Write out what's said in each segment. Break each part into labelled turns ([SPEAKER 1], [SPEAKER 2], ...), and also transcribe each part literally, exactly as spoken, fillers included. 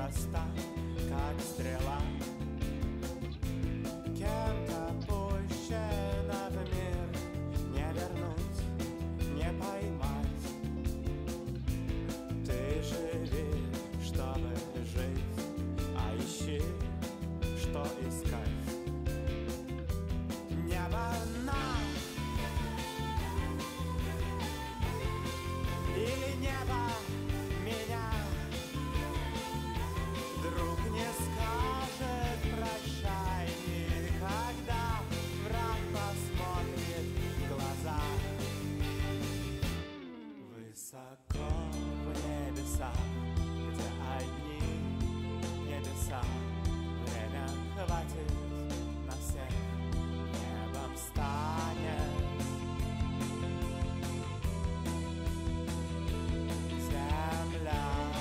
[SPEAKER 1] проста, как стрела. Кем-то пущена в мир, не вернуть, не поймать. Ты живи, чтобы жить, а ищи, что искать. Небо нам или небо меня. Друг не скажет прощай, когда враг посмотрит в глаза. Высоко в небесах, где одни небеса, время хватит на всех, небом станет земля.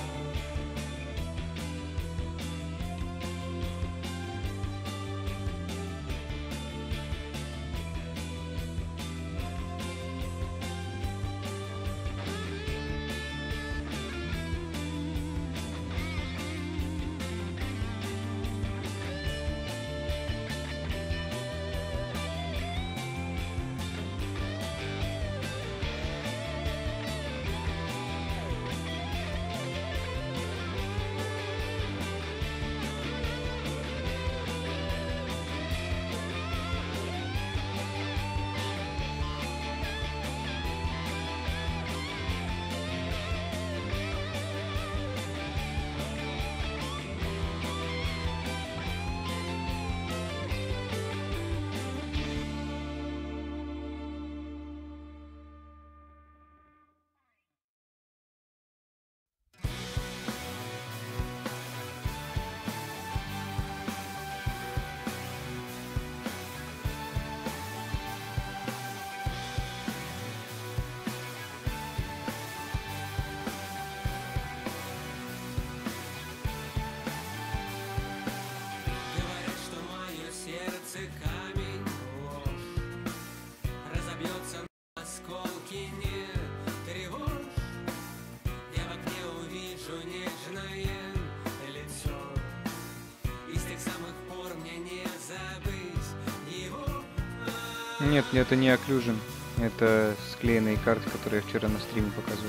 [SPEAKER 2] Нет, это не окклюжен. Это склеенные карты, которые я вчера на стриме показывал.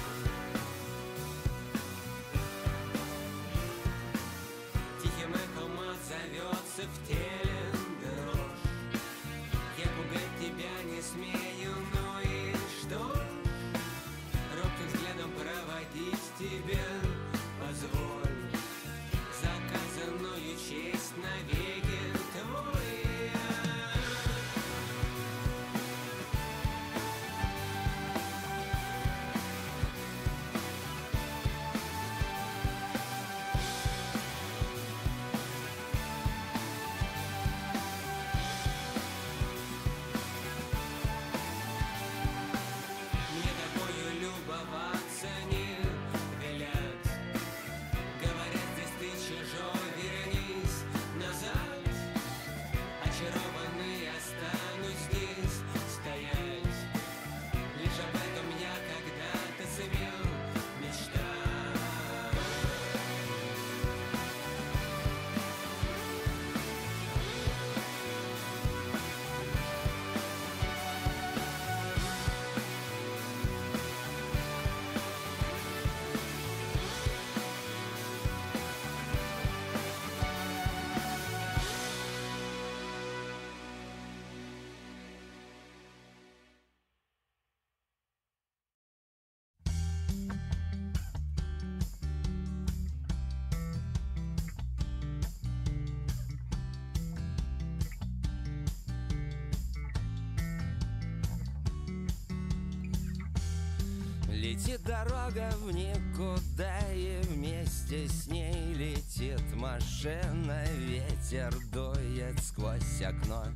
[SPEAKER 3] Летит дорога в никуда, и вместе с ней летит машина. Ветер дует сквозь окно,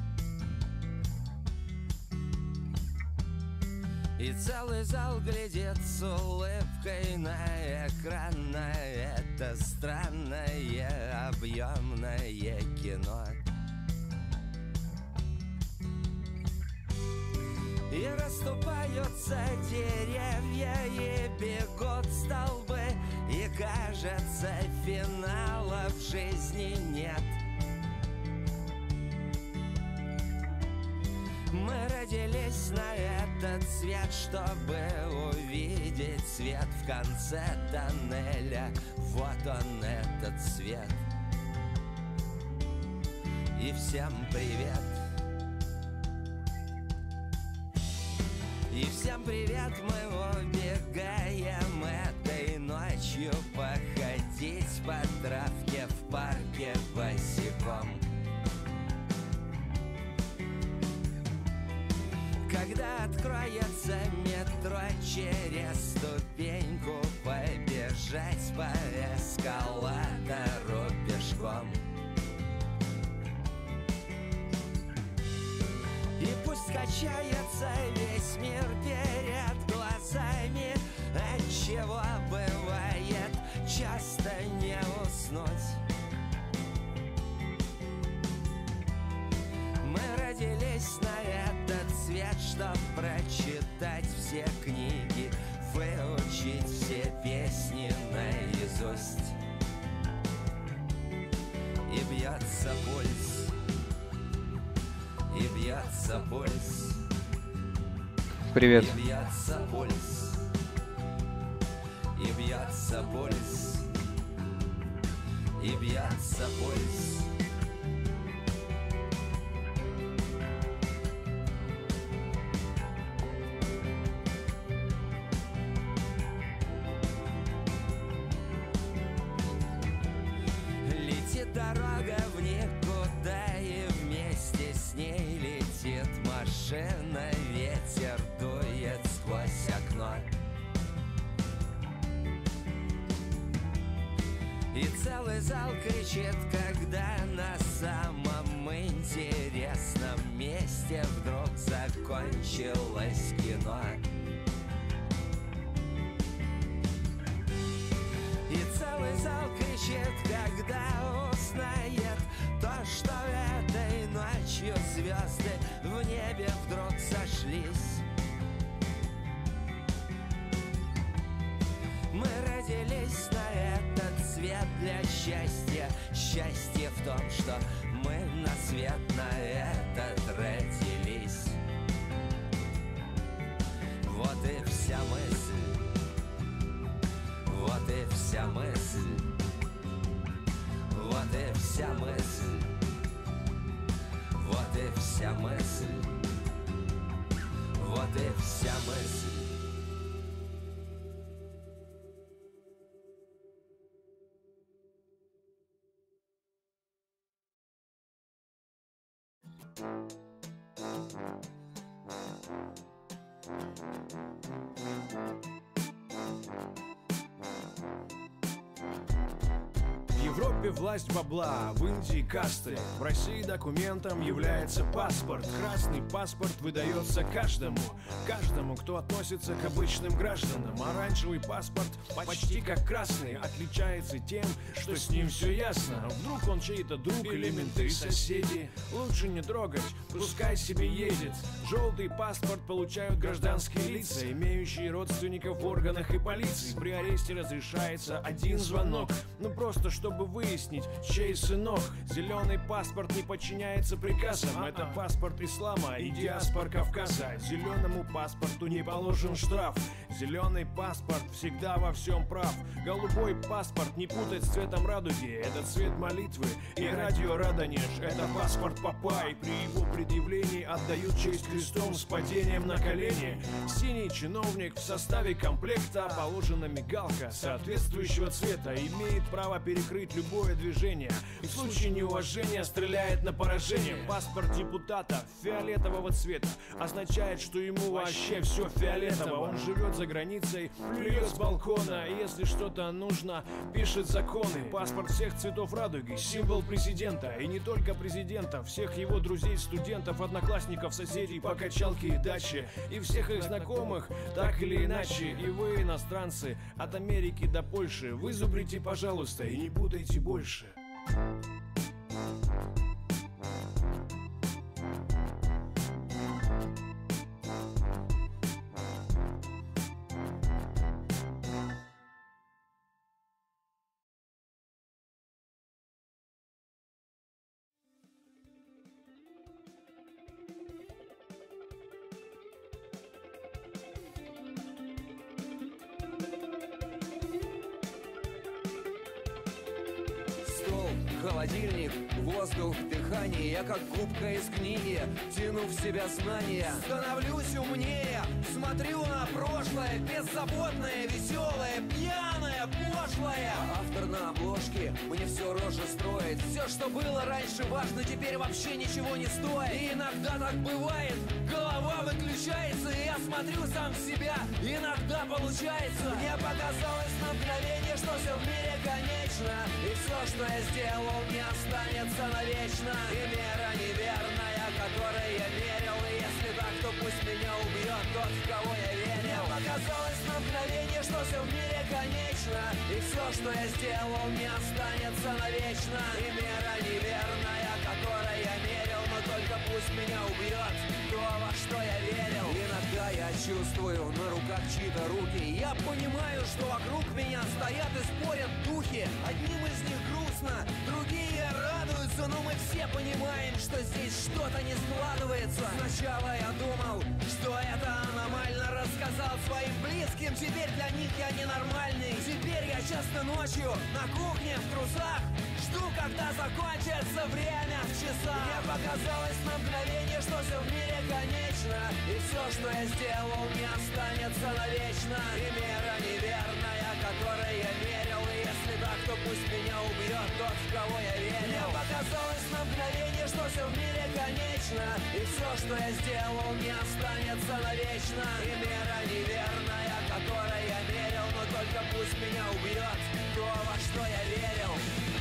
[SPEAKER 3] и целый зал глядит с улыбкой на экран, на это странное объемное кино. И расступаются деревья, и бегут столбы, И кажется, финала в жизни нет. Мы родились на этот свет, чтобы увидеть свет в конце тоннеля. Вот он, этот свет. И всем привет. И всем привет, мы убегаем этой ночью походить по травке в парке босиком. Когда откроется метро, через ступеньку побежать по эскалатору пешком. И пусть качается весь мир перед глазами, отчего бывает часто не уснуть. Мы родились на этот свет, чтоб прочитать все книги, выучить все песни наизусть. И бьется пульс, и бьется пульс.
[SPEAKER 2] Привет.
[SPEAKER 3] И бьется пульс, и бьется пульс, и бьется пульс. Летит дорога в никуда, и вместе с ней летит машина. Ветер дует сквозь окно. И целый зал кричит, когда на самом интересном месте вдруг закончилось кино. И целый зал кричит, когда узнает то, что этой ночью звезды в небе вдруг сошлись. Мы родились на этот свет для счастья. Счастье в том, что мы на свет на этот родились. Вот и вся мысль, вот и вся мысль, вот и вся мысль, вот и вся мысль, вот и вся мысль.
[SPEAKER 4] В Европе власть бабла, в Индии касты, в России документом является паспорт. Красный паспорт выдается каждому, каждому, кто относится к обычным гражданам. Оранжевый паспорт, почти как красный, отличается тем, что с ним все ясно. Вдруг он чей-то друг или менты, соседи, лучше не трогать, пускай себе едет. Желтый паспорт получают гражданские лица, имеющие родственников в органах и полиции. При аресте разрешается один звонок, ну просто чтобы выяснить, чей сынок. Зеленый паспорт не подчиняется приказам, это паспорт ислама и диаспор Кавказа. Зеленому паспорту не положен штраф, зеленый паспорт всегда во всем прав. Голубой паспорт не путать с цветом радуги, это цвет молитвы и радио Радонеж. Это паспорт папа, и при его предъявлении отдают честь крестом с падением на колени. Синий чиновник в составе комплекта, положена мигалка соответствующего цвета, имеет право перекрыть любое движение и в случае неуважения стреляет на поражение. Паспорт депутата фиолетового цвета означает, что ему вообще все фиолетово. Он живет за границей, плюет с балкона, и если что-то нужно, пишет законы. Паспорт всех цветов радуги, символ президента, и не только президента, всех его друзей, студентов, одноклассников, соседей по качалке и даче, и всех их знакомых, так или иначе. И вы, иностранцы, от Америки до Польши, вы зубрите, пожалуйста, и не путайте больше.
[SPEAKER 3] холодильник, воздух, дыхание. Я как губка из книги, тяну в себя знания. Становлюсь умнее, смотрю на прошлое, беззаботное, веселое, пьяное, пошлое. Автор на обложке мне все рожи строит. Все, что было раньше важно, теперь вообще ничего не стоит. И иногда так бывает, голова выключается, и я смотрю сам в себя. Иногда получается. Мне показалось на мгновение, что все в мире конечно, и все, что я сделал, не останется навечно. И мера неверная, которой я мерил, и если так, то пусть меня убьет тот, в кого я верил. Мне показалось на мгновение, что все в мире конечно, и все, что я сделал, не останется навечно. И мера неверная, которой я мерил, но только пусть меня убьет то, во что я верил. Иногда я чувствую на руках чьи-то руки, я понимаю, что вокруг меня стоят и спорят духи. Одним из них грустно, другие радуются, но мы все понимаем, что здесь что-то не складывается. Сначала я думал, что это аномально, рассказал своим близким, теперь для них я ненормальный. Теперь я часто ночью на кухне в трусах жду, когда закончится время в часах. Мне показалось на мгновение, что все в мире конечно, и все, что я сделал, не останется навечно. И мера неверная, которой я верил, и если так, то пусть меня убьет тот, в кого я верил. Мне показалось на мгновение, что все в мире конечно, и все, что я сделал, не останется навечно. И мера неверная, которой я верил, но только пусть меня убьет то, во что я верил.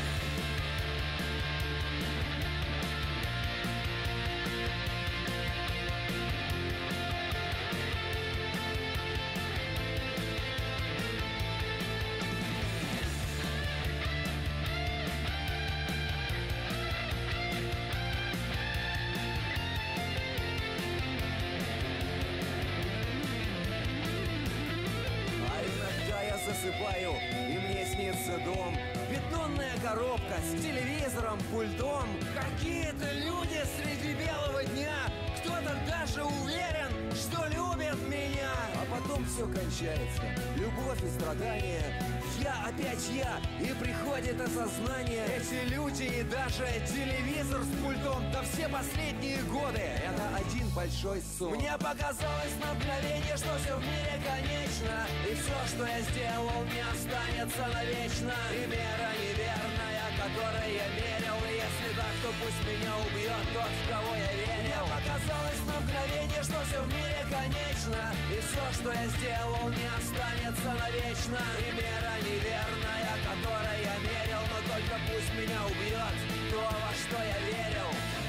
[SPEAKER 3] Засыпаю, и мне снится дом. Бетонная коробка с телевизором, пультом. Какие-то люди среди белого дня. Кто-то даже уверен, что любит меня. А потом все кончается, любовь и страдания. Я опять я, и приходит осознание. Эти люди и даже телевизор с пультом, да все последние годы это один большой сон. Мне показалось на мгновение, что все в мире конечно, и все, что я сделал, не останется навечно. И мера неверная, которой я верил, и если так, то пусть меня убьет тот, в кого я верил. Мне показалось на мгновение, что все в мире конечно, и все, что я сделал, не останется навечно. И мера неверная, которой я верил, но только пусть меня убьет то, во что я верил.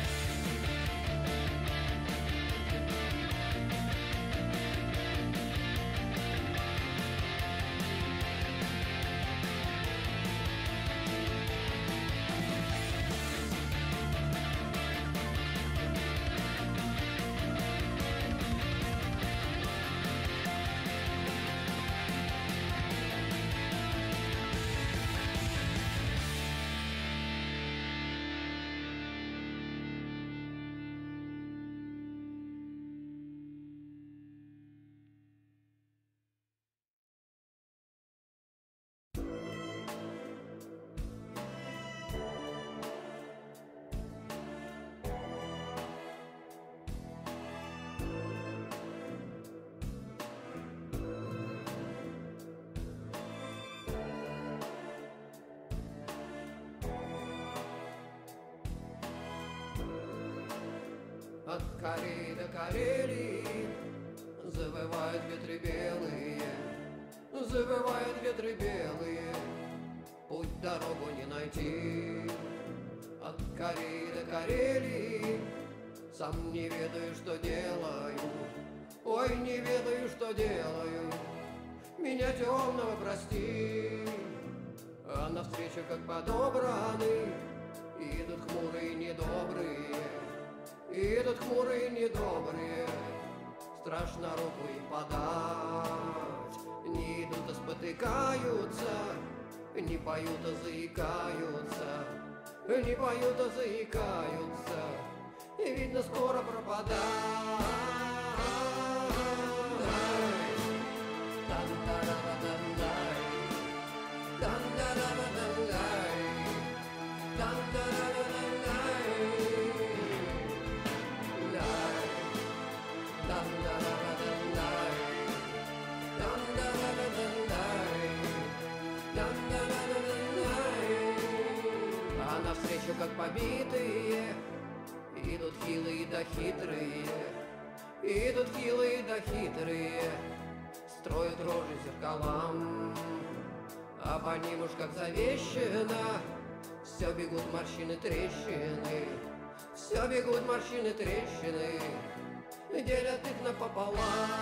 [SPEAKER 5] От Кореи до Карелии завывают ветры белые, завывают ветры белые, путь дорогу не найти. От Кореи до Карелии сам не ведаю, что делаю, ой, не ведаю, что делаю. Меня темного прости, а навстречу, как подобраны, идут хмурые недобрые. Идут хмурые недобрые, страшно руку им подать. Не идут, а спотыкаются, не поют, а заикаются, не поют, а заикаются, и видно скоро пропадать. Dun побитые, идут хилые да хитрые, идут хилые да хитрые, строят рожи зеркалам, а по ним уж как завещено, все бегут морщины трещины, все бегут морщины трещины, делят их напополам.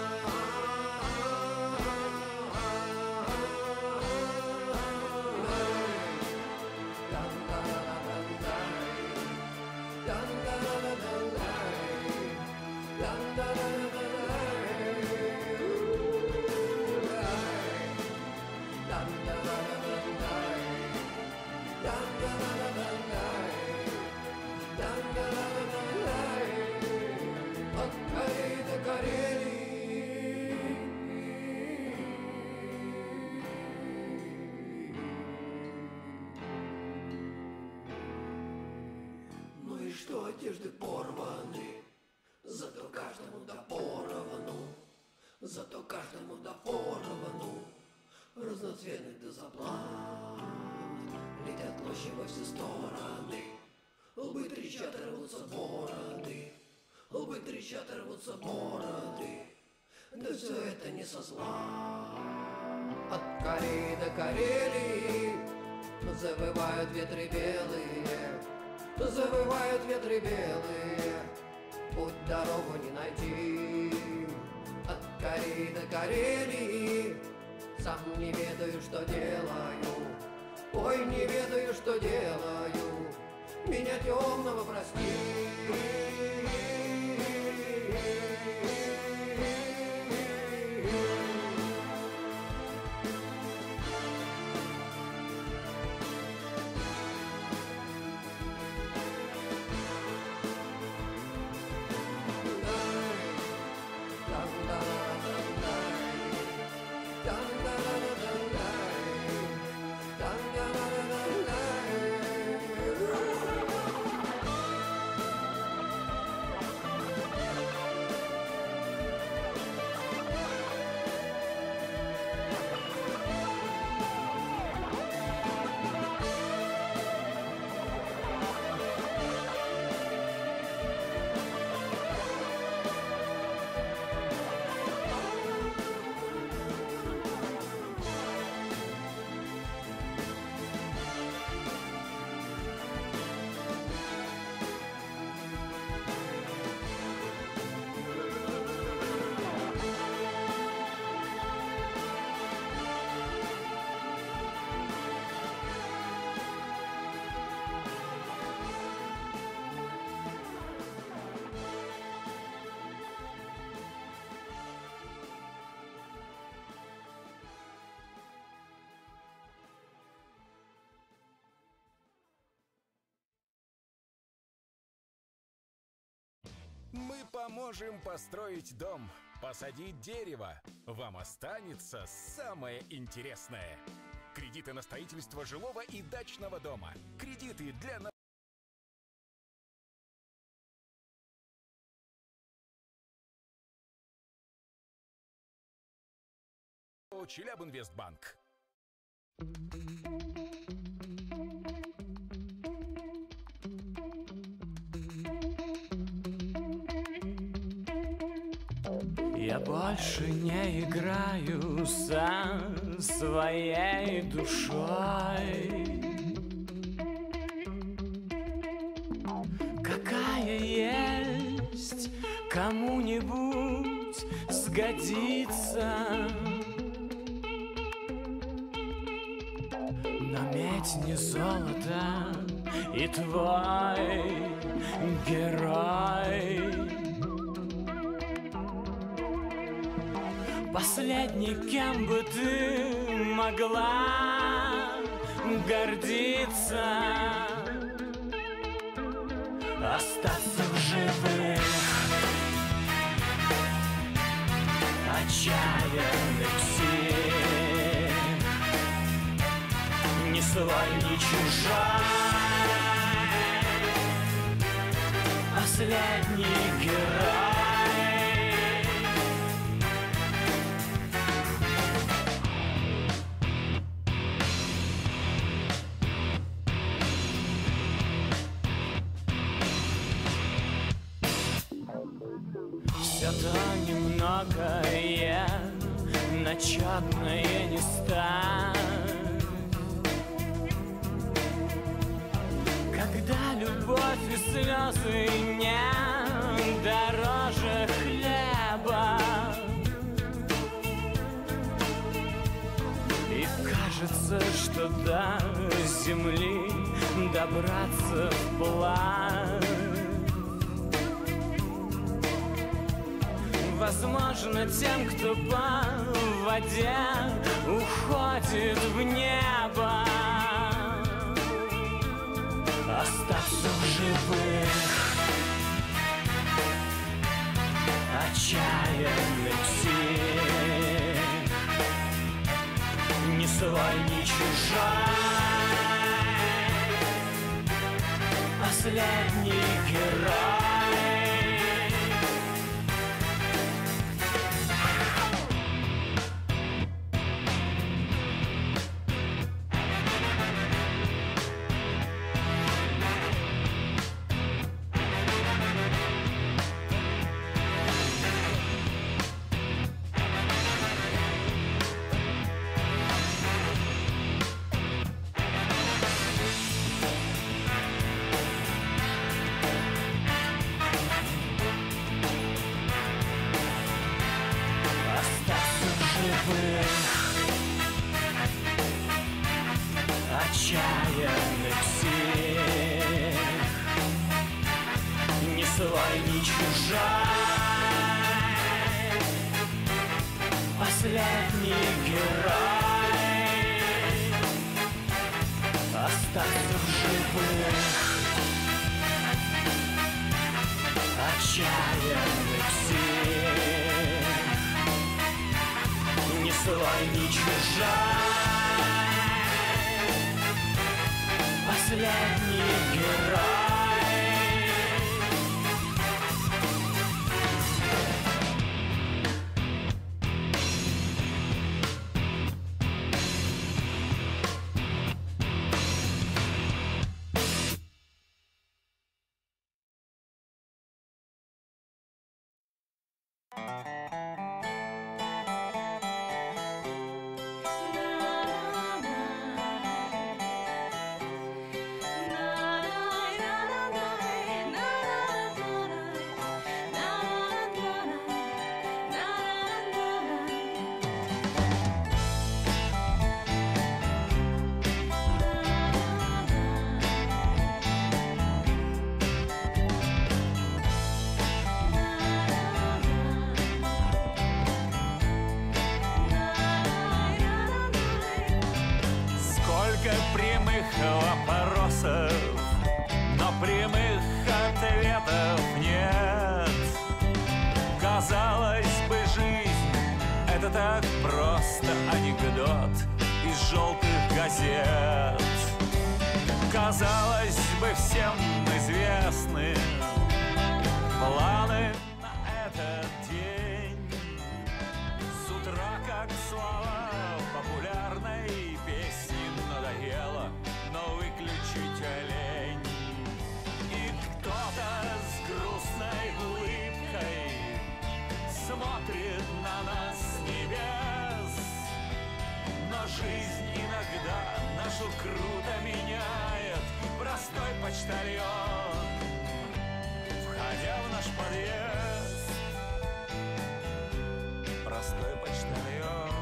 [SPEAKER 5] Что одежды порваны, зато каждому да поровну, зато каждому да поровну, разноцветных да заплат, летят площади во все стороны, лбы трещат и рвутся бороды, лбы трещат и рвутся бороды, да все это не со зла. От Кореи до Карелии завывают ветры белые, завывают ветры белые, путь дорогу не найти. От Кореи до Карелии сам не ведаю, что делаю, ой, не ведаю, что делаю, меня темного прости.
[SPEAKER 6] Мы поможем построить дом, посадить дерево. Вам останется самое интересное. Кредиты на строительство жилого и дачного дома. Кредиты для Челябинвестбанк.
[SPEAKER 1] Я больше не играю со своей душой. Какая есть, кому-нибудь сгодится. Но медь не золото, и твой герой последний, кем бы ты могла гордиться, остаться в живых, отчаянных сил, ни свой, ни чужой, последний герой. что немногое начетное не стать. Когда любовь и слезы не дороже хлеба, и кажется, что до земли добраться вплавь. Возможно, тем, кто по воде уходит в небо, остаться в живых отчаянных птиц, ни свой, ни чужой, последний герой. Отчаянных сил, ни свой, ни чужой, последний герой. Остаться в живых отчаянных сил, ни свой, ни чужой, последний герой. Вопросов, но прямых ответов нет. Казалось бы, жизнь — это так просто анекдот из желтых газет. Казалось бы, всем известны планы на этот день. С утра, как слова популярной песни, надоело, но выключить лень. И кто-то с грустной улыбкой смотрит на нас с небес. Но жизнь иногда нашу круто меняет. Простой почтальон, входя в наш подъезд, простой почтальон.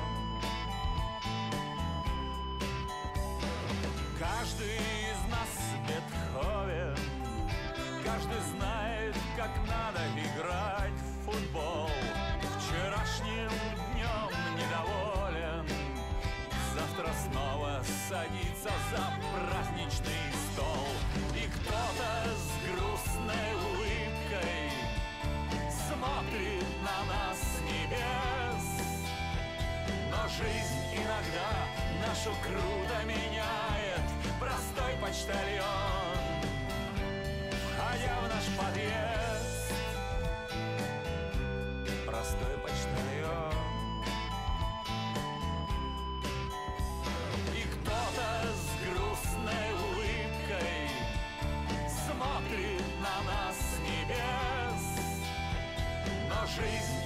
[SPEAKER 1] Каждый из нас Бетховен, каждый знает, как надо играть в футбол. Вчерашним днем недоволен, завтра снова садится за праздничный стол. И кто-то с грустной улыбкой смотрит на нас с небес. Но жизнь иногда нашу круто меняет. Простой почтальон, входя в наш подъезд, простой почтальон. И кто-то с грустной улыбкой смотрит на нас с небес. Но жизнь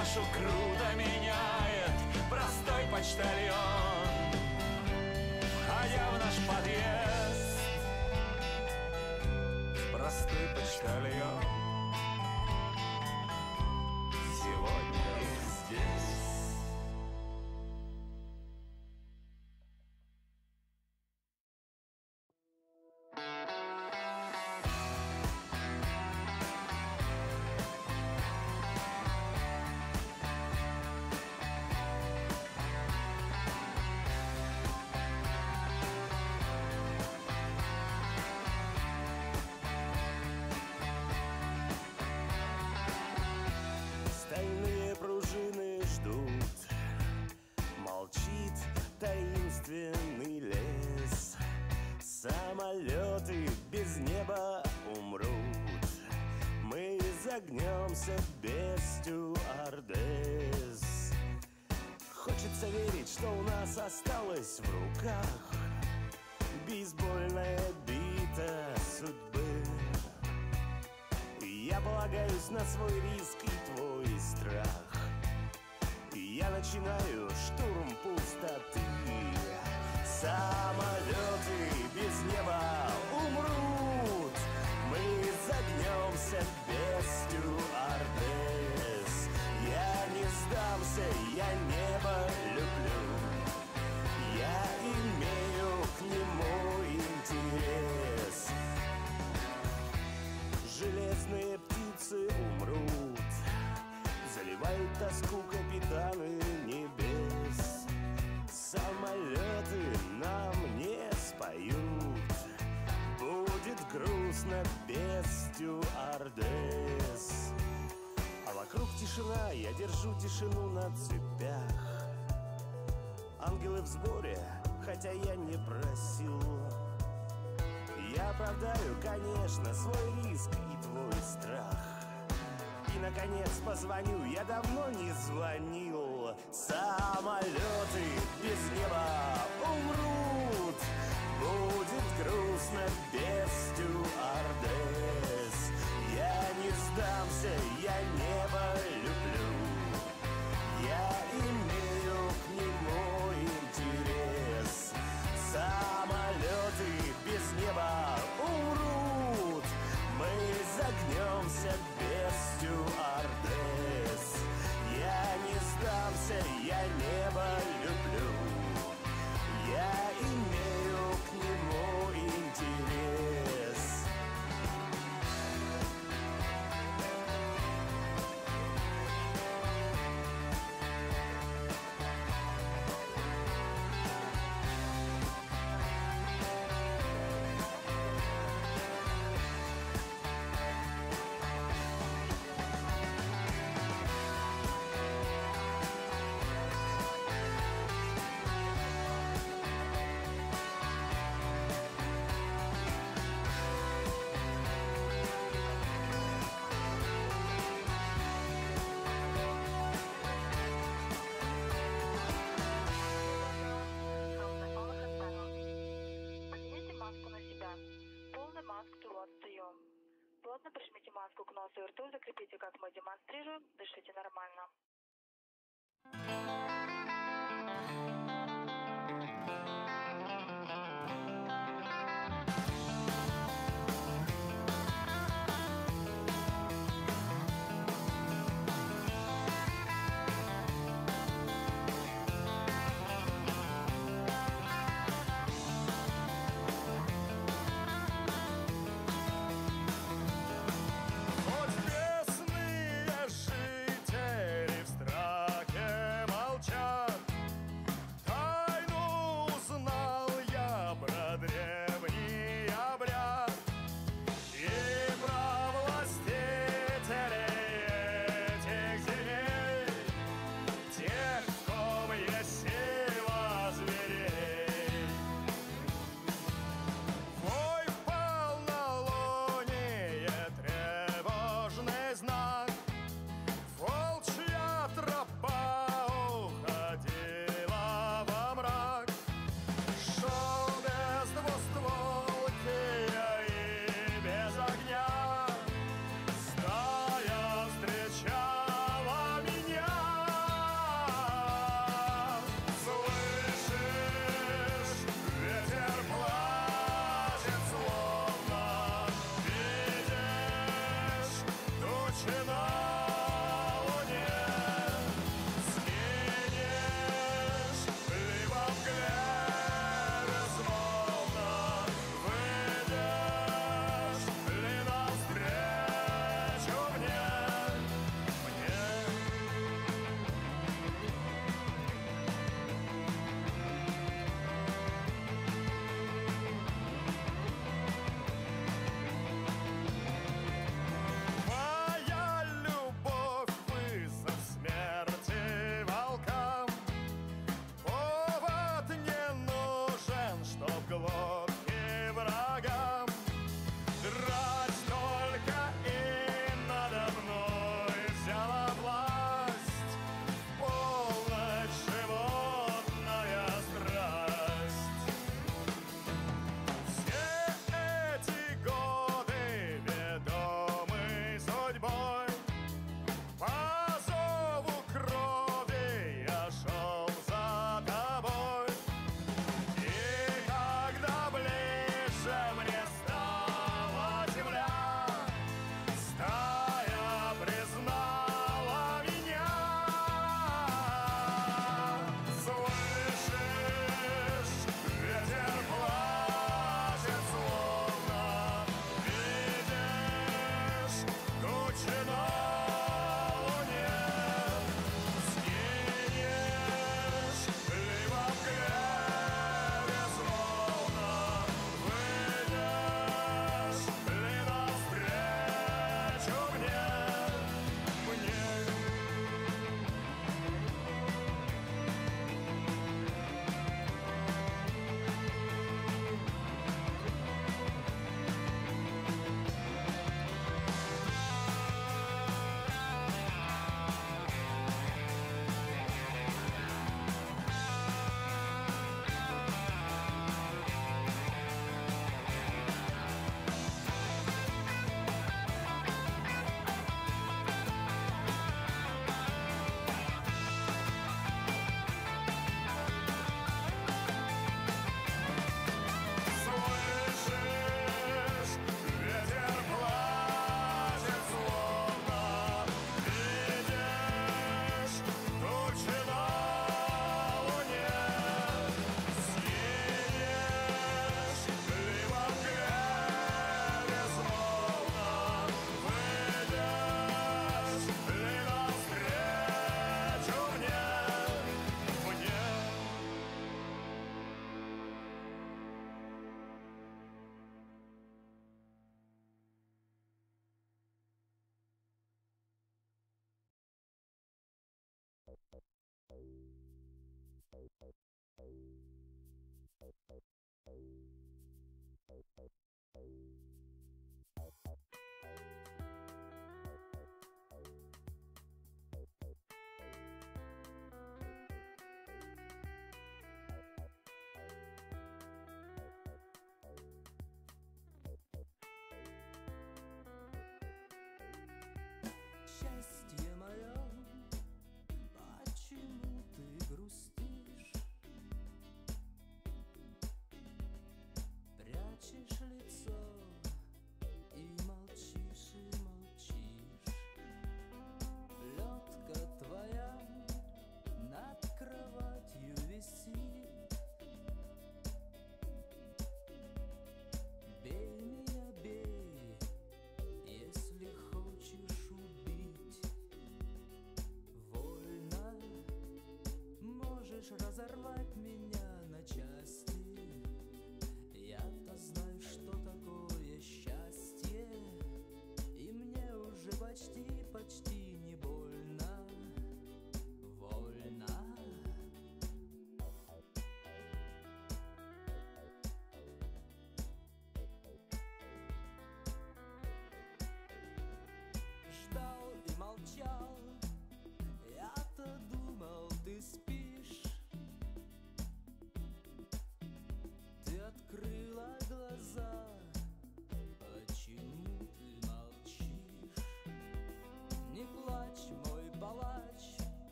[SPEAKER 1] нашу круто меняет простой почтальон, входя в наш подъезд. Простой почтальон сегодня здесь.
[SPEAKER 7] Стальные пружины ждут, молчит таинственный лес. Самолеты без неба умрут, мы загнемся без стюардесс. Хочется верить, что у нас осталось в руках бейсбольная бита судьбы. Я полагаюсь на свой риск и твой страх. Я начинаю штурм пустоты. Самолеты без неба умрут, мы загнемся без стюардесс. Я не сдамся, я небо люблю, я имею к нему интерес. Железные птицы умрут, заливают тоску капитаны небес. Самолеты нам не споют, будет грустно без стюардесс. А вокруг тишина, я держу тишину на цепях. Ангелы в сборе, хотя я не просил. Я оправдаю, конечно, свой риск и твой страх. И, наконец, позвоню, я давно не звонил. Самолеты без неба умрут, будет грустно без стюардесс. Я не сдамся, я небо люблю, я имею к нему интерес. Самолеты без неба умрут, мы загнемся без стюардесс. Я не сдамся, я небо люблю, я имею к нему интерес.
[SPEAKER 8] Плотно прижмите маску к носу и рту, закрепите, как мы демонстрируем, дышите нормально.
[SPEAKER 7] Хоть местные жители в страхе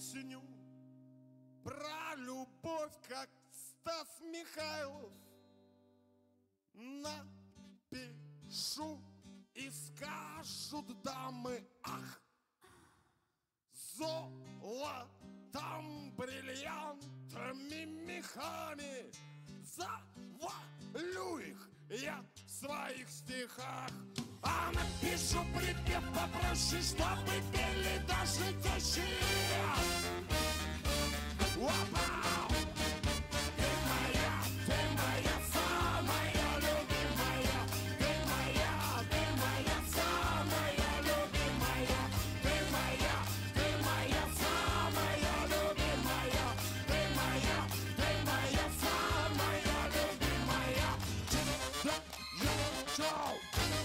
[SPEAKER 9] песню про любовь, как Стас Михайлов. Напишу, и скажут дамы: ах, золотом, бриллиантами, мехами завалю их я в своих стихах. А напишу припев попроще, чтобы пели даже тещие. Опа! Ты моя, ты моя самая любимая. Ты моя, ты моя самая любимая. Ты моя, ты моя самая любимая. Ты моя, ты моя самая любимая. Чу-чу-чу.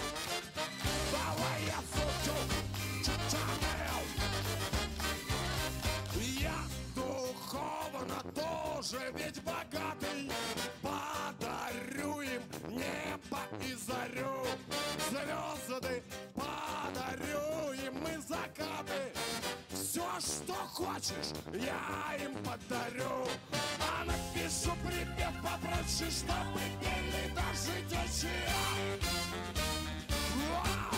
[SPEAKER 9] Давай я фото, Чанел. Я духовно тоже ведь богатый. Подарю им небо и зарю, звезды подарю им и закаты. Все, что хочешь, я им подарю. А напишу припев попроще, чтобы пели даже тещие. Вау!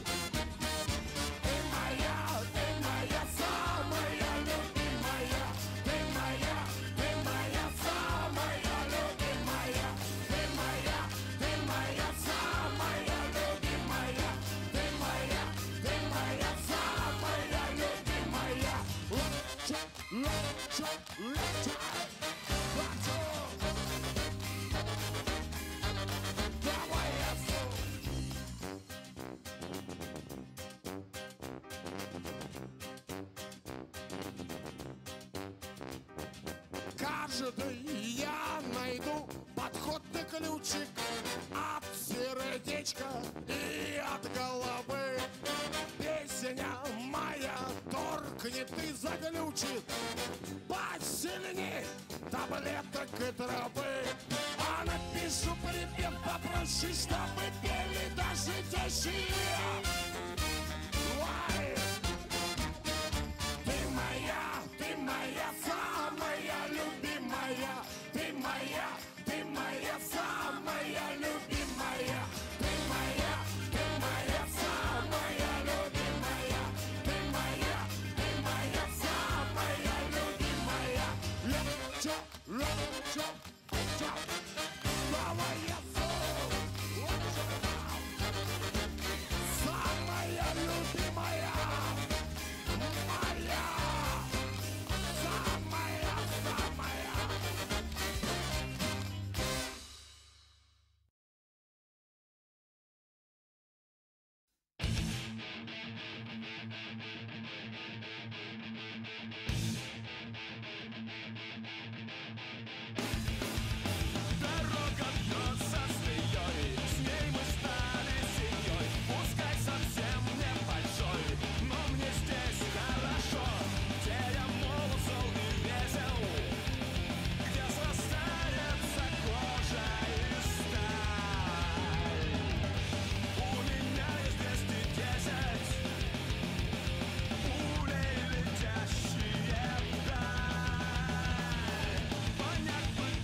[SPEAKER 9] Ты моя, ты моя самая любимая. Ты моя, ты моя самая любимая. Ты моя, ты моя самая любимая. Ты моя, ты моя самая любимая. Лачо, лачо, лачо, лачо. Давай я су. Каждый я найду подходный ключик от сердечка и от головы. Песня моя торкнет и заглючит посильней таблеток и травы. А напишу припев попроще, чтобы пели даже тещие. Ой! Ты моя, ты моя самая любимая. Ты моя, ты моя самая любимая. Ты моя, ты моя самая любимая. Ты моя, ты моя самая любимая. Лечо, лечо, лечо. Давай я самая любимая. Моя самая, самая.
[SPEAKER 1] Дорога бьется змеей, с ней мы стали семьей. Пускай совсем небольшой, но мне здесь хорошо. Где я молод, зол и весел, где срастается кожа и сталь. У меня есть двести десять пулей, летящие вдаль. Понять бы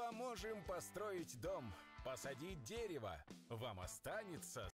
[SPEAKER 6] Поможем построить дом, посадить дерево. Вам останется...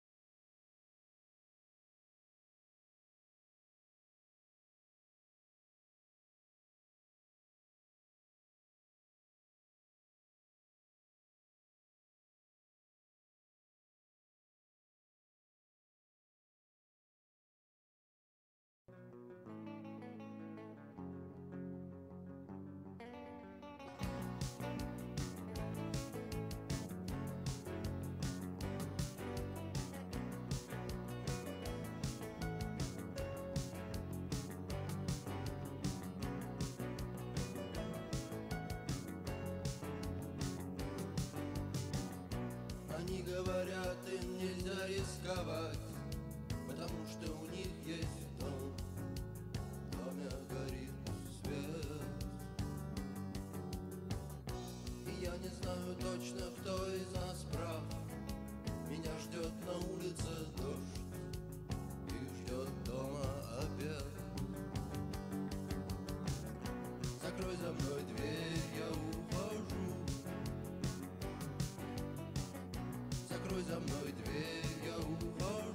[SPEAKER 5] Они говорят, им нельзя рисковать, потому что у них есть дом, в доме горит свет. И я не знаю точно, кто из нас прав. Меня ждет на улице дождь и ждет дома обед. Закрой за мной дверь, я ухожу. Закрой за мной дверь, я ухожу.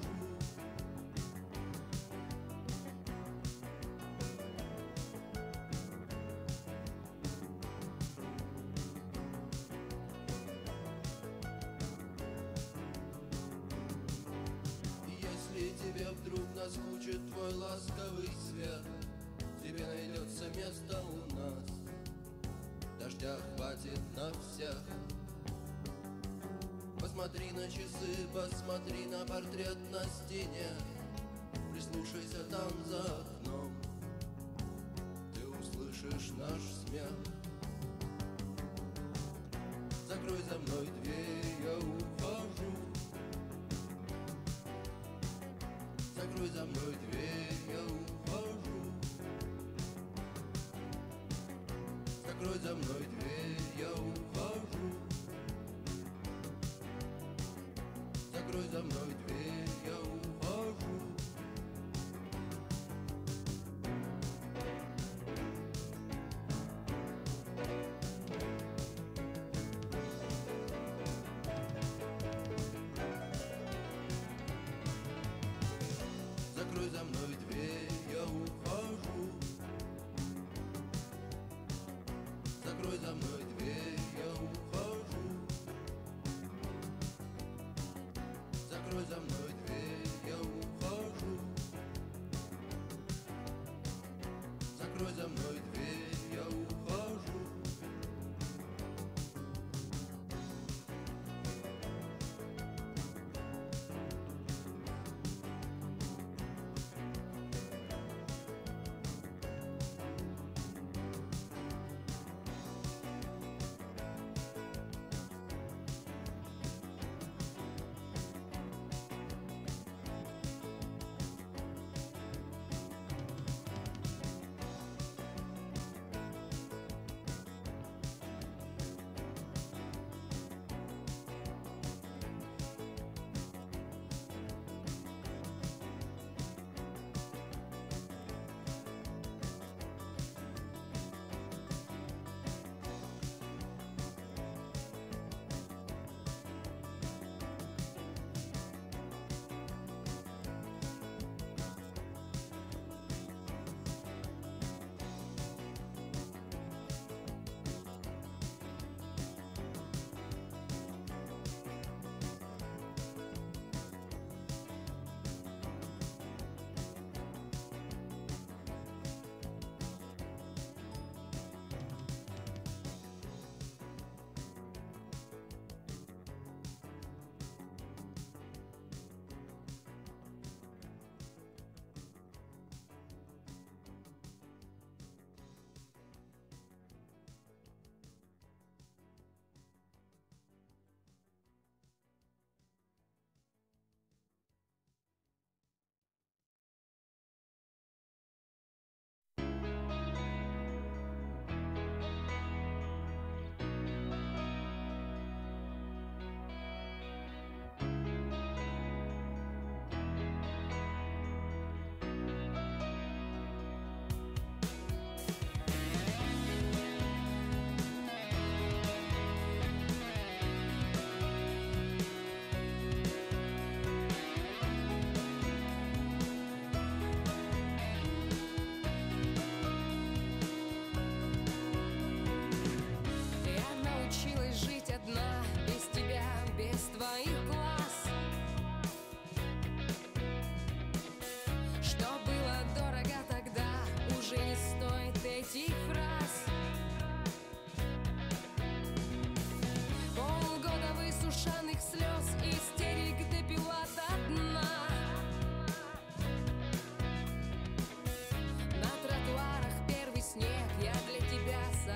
[SPEAKER 5] Если тебе вдруг наскучит твой ласковый свет, тебе найдется место у нас, дождя хватит на всех. Посмотри на часы, посмотри на портрет на стене, прислушайся там за окном, ты услышишь наш смех. Закрой за мной дверь, я ухожу. Закрой за мной дверь, я ухожу. Закрой за мной дверь, я ухожу. Закрой за мной дверь, я ухожу. Закрой за мной дверь, я ухожу. Закрой за мной дверь, я ухожу. Закрой за мной дверь, я ухожу. Закрой за мной дверь, я ухожу.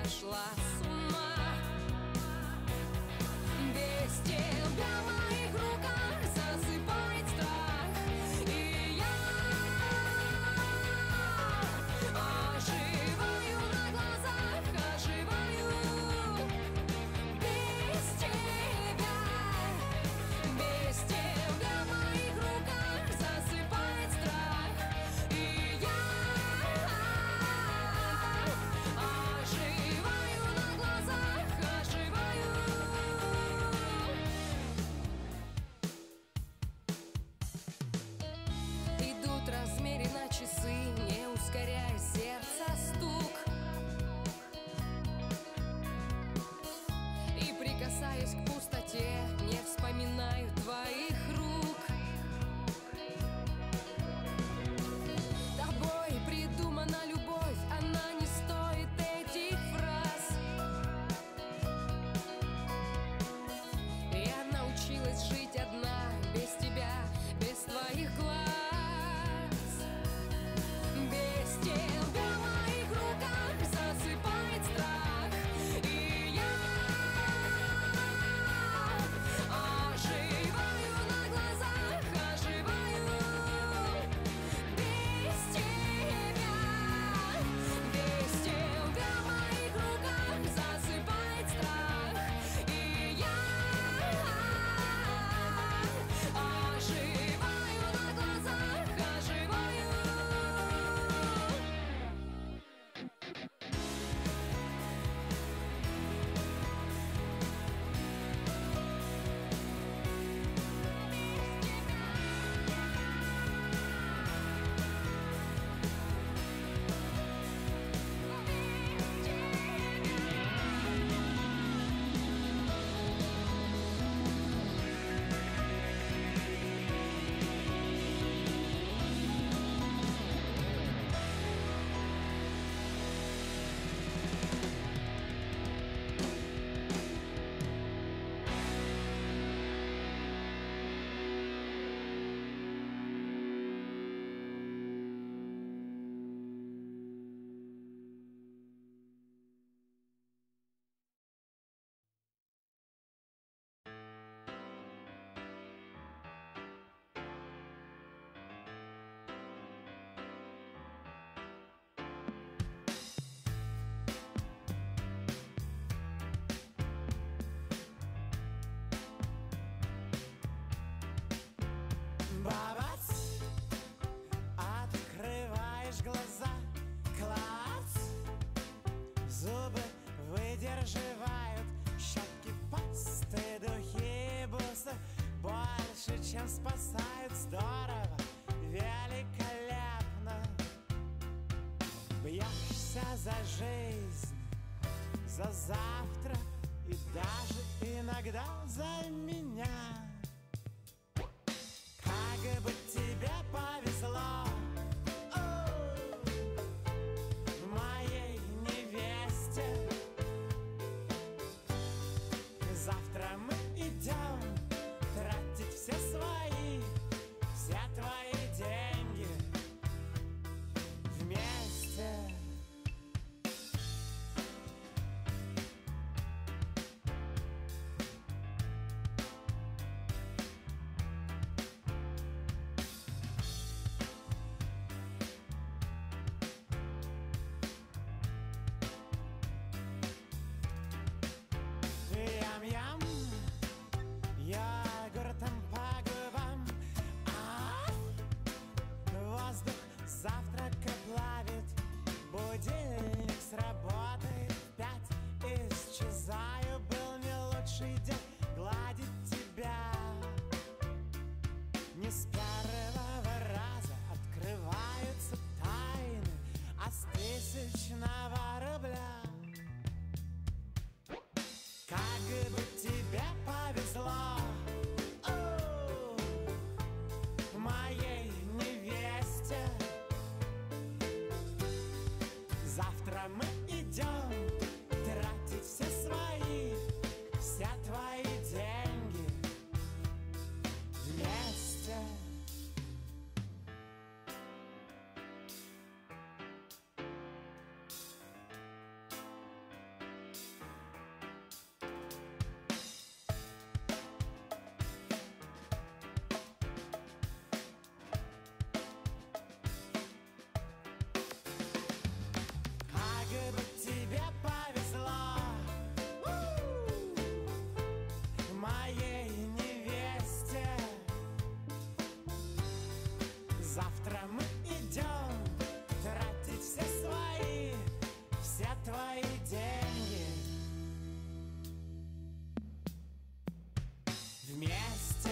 [SPEAKER 10] сошла с ума. Без тебя в моих руках засыпает страх, и я оживаю на глазах, оживаю без тебя. Без тебя в моих руках засыпает страх, и я оживаю на глазах, оживаю. Идут размеренно часы, не ускоряя сердца стук, и прикасаясь к пустоте, не вспоминаю твоих рук. Тобой придумана любовь, она не стоит этих фраз. Я научилась жить одна, без тебя, без твоих глаз. Без тебя в моих руках засыпает страх, и я оживаю на глазах, оживаю без тебя. Без тебя в моих руках засыпает страх, и я оживаю на глазах, оживаю.
[SPEAKER 7] Бабац, открываешь глаза, клац, зубы выдерживают, щетки, пасты, духи, бусы больше, чем спасают. Здорово, великолепно. Бьешься за жизнь, за завтра и даже иногда за меня. Как бы тебе повезло, о, моей невесте. Завтра мы идем тратить все свои, все твои деньги вместе.
[SPEAKER 11] деньги вместе.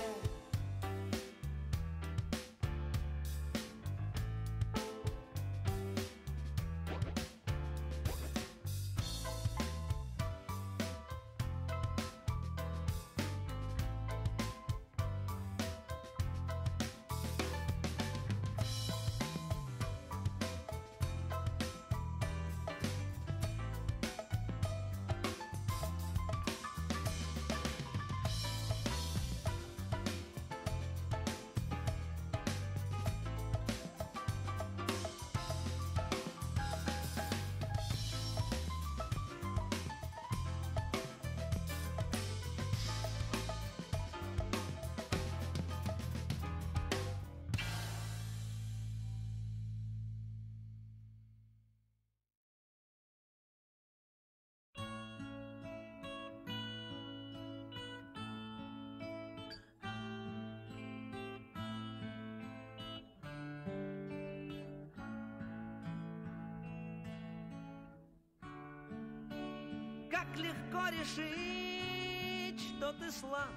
[SPEAKER 12] Как легко решить, что ты слаб,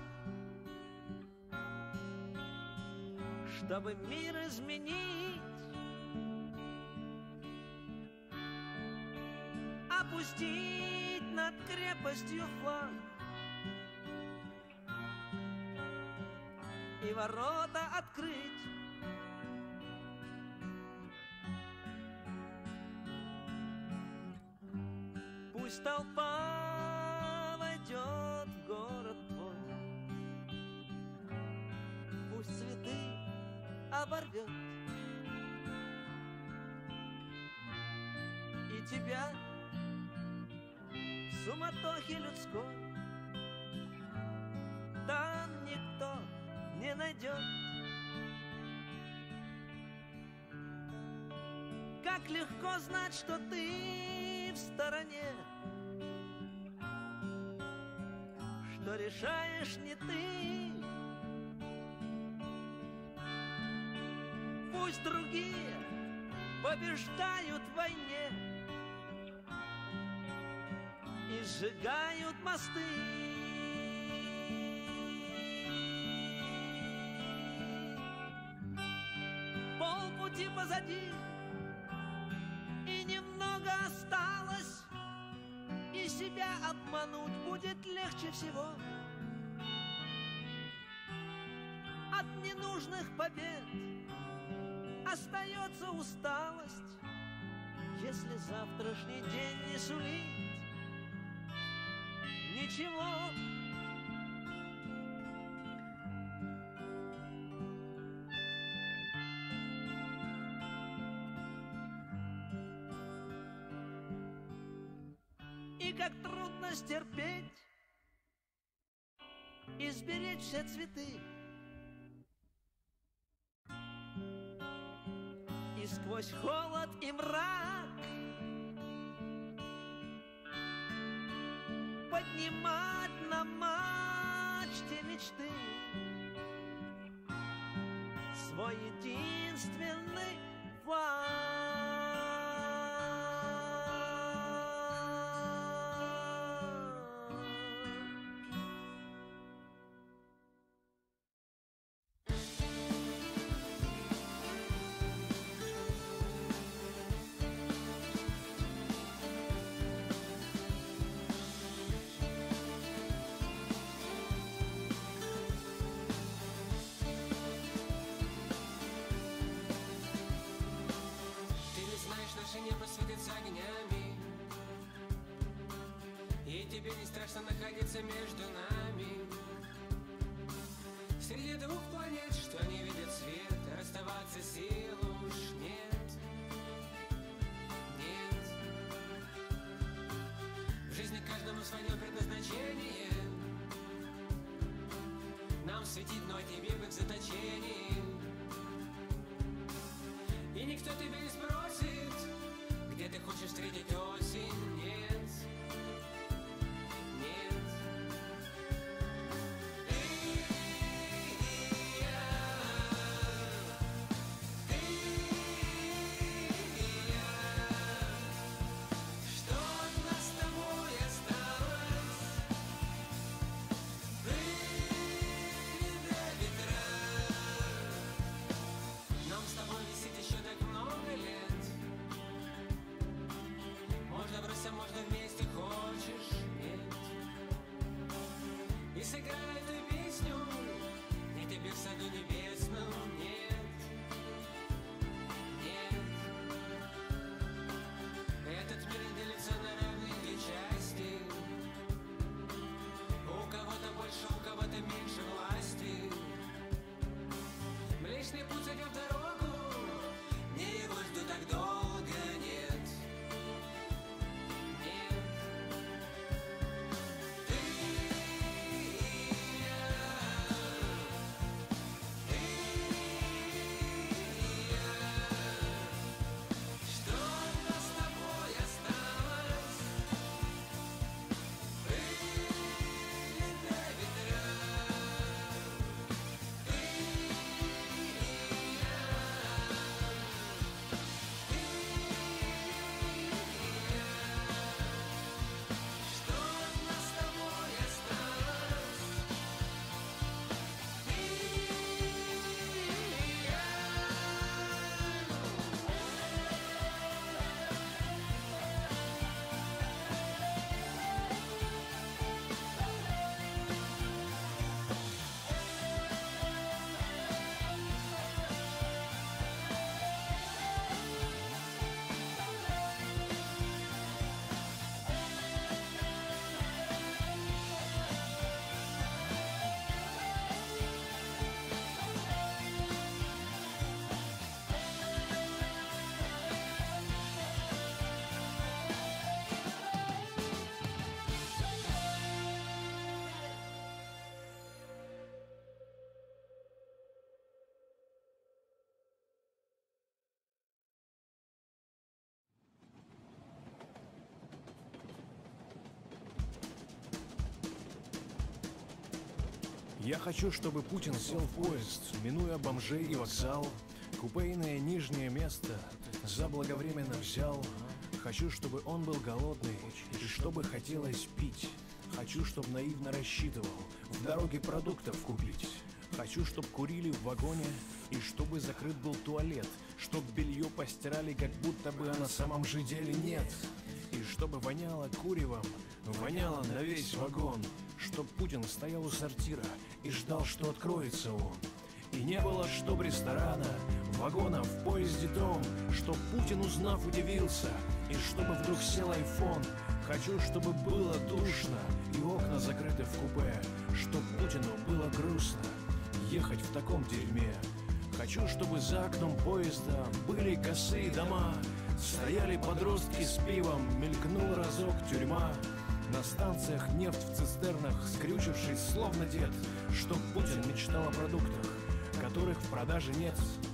[SPEAKER 12] чтобы мир изменить, опустить над крепостью флаг и ворота открыть. Пусть толпа войдет в город твой, пусть цветы оборвет и тебя в суматохе людской там никто не найдет. Как легко знать, что ты в стороне, что решаешь не ты. Пусть другие побеждают в войне и сжигают мосты. Полпути позади, и немного осталось, и себя обмануть будет легче всего. От ненужных побед остается усталость, если завтрашний день не сулит ничего. И как трудно стерпеть и сберечь все цветы, и сквозь холод и мрак поднимать на мачте мечты свой единственный флаг.
[SPEAKER 13] Небо светится огнями, и тебе не страшно находиться между нами. Среди двух планет, что не видят свет, расставаться сил уж нет. Нет. В жизни каждому свое предназначение. Нам светит, но тебе в их заточении. И никто тебя не спросит, где ты хочешь встретить осень? Нет, нет. Ты и я, ты и я. Что нас с тобой
[SPEAKER 4] Я хочу, чтобы Путин сел в поезд, минуя бомжей и вокзал. Купейное нижнее место заблаговременно взял. Хочу, чтобы он был голодный и чтобы хотелось пить. Хочу, чтоб наивно рассчитывал в дороге продуктов купить. Хочу, чтоб курили в вагоне и чтобы закрыт был туалет. Чтоб белье постирали, как будто бы на самом же деле нет. И чтобы воняло куревом, воняло на весь вагон. Чтоб Путин стоял у сортира и ждал, что откроется он. И не было, чтоб ресторана, вагона в поезде том. Чтоб Путин, узнав, удивился, и чтобы вдруг сел айфон. Хочу, чтобы было душно и окна закрыты в купе. Чтоб Путину было грустно ехать в таком дерьме. Хочу, чтобы за окном поезда были косые дома. Стояли подростки с пивом, мелькнул разок тюрьма. На станциях нефть в цистернах, скрючившись словно дед. Чтоб Путин мечтал о продуктах, которых в продаже нет.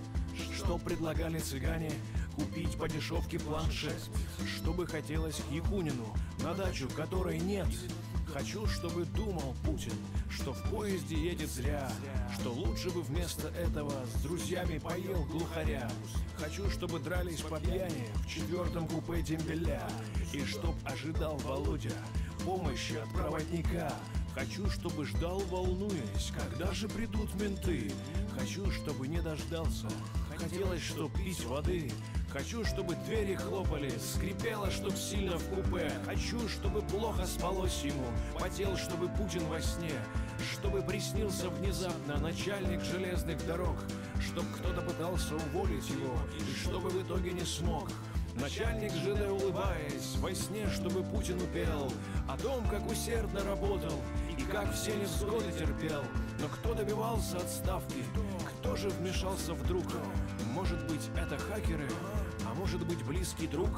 [SPEAKER 4] Что предлагали цыгане купить по дешевке планшет. Чтобы хотелось к Якунину, на дачу которой нет. Хочу, чтобы думал Путин, что в поезде едет зря. Что лучше бы вместо этого с друзьями поел глухаря. Хочу, чтобы дрались по пьяни в четвертом купе дембеля. И чтоб ожидал Володя помощи от проводника. Хочу, чтобы ждал, волнуясь, когда же придут менты. Хочу, чтобы не дождался, хотелось, чтоб пить воды. Хочу, чтобы двери хлопали, скрипело, чтоб сильно в купе. Хочу, чтобы плохо спалось ему, потел, чтобы Путин во сне. Чтобы приснился внезапно начальник железных дорог. Чтоб кто-то пытался уволить его, и чтобы в итоге не смог. Начальник ЖД, улыбаясь, во сне, чтобы Путин пел о том, как усердно работал и как все невзгоды терпел. Но кто добивался отставки, кто же вмешался вдруг? Может быть, это хакеры, а может быть, близкий друг?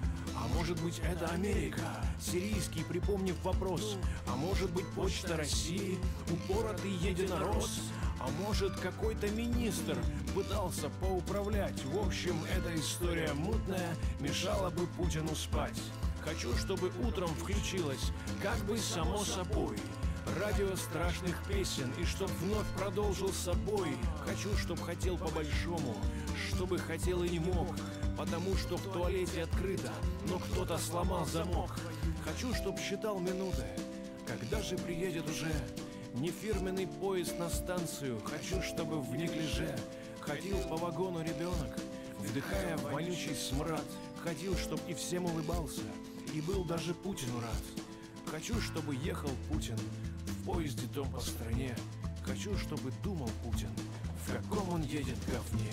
[SPEAKER 4] А может быть, это Америка, сирийский, припомнив вопрос. А может быть, Почта России, упоротый единорос. А может, какой-то министр пытался поуправлять. В общем, эта история мутная, мешала бы Путину спать. Хочу, чтобы утром включилось, как бы само собой, радио страшных песен, и чтоб вновь продолжил с собой. Хочу, чтоб хотел по-большому, чтобы хотел и не мог, потому что в туалете открыто, но кто-то сломал замок. Хочу, чтоб считал минуты, когда же приедет уже не фирменный поезд на станцию. Хочу, чтобы в неглиже ходил по вагону ребенок, вдыхая вонючий смрад. Ходил, чтоб и всем улыбался, и был даже Путину рад. Хочу, чтобы ехал Путин в поезде том по стране. Хочу, чтобы думал Путин, в каком он едет говне.